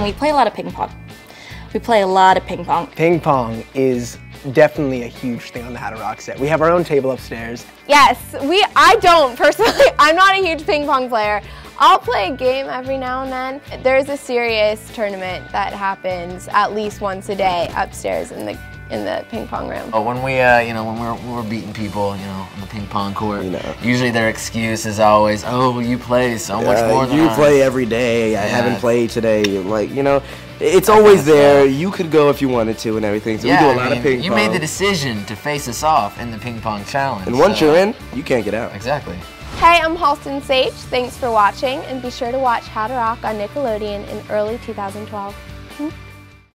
And we play a lot of ping pong. We play a lot of ping pong. Ping pong is definitely a huge thing on the How to Rock set. We have our own table upstairs. Yes, I don't personally. I'm not a huge ping pong player. I'll play a game every now and then. There's a serious tournament that happens at least once a day upstairs in the ping pong room. Oh, when we, when we're beating people, on the ping pong court, usually their excuse is always, "Oh, you play so much more than you us. play every day. I haven't played today." Like, it's always there. You could go if you wanted to and everything. So we do a lot of ping pong. You made the decision to face us off in the ping pong challenge. And once you're in, you can't get out. Exactly. Hey, I'm Halston Sage. Thanks for watching, and be sure to watch How to Rock on Nickelodeon in early 2012.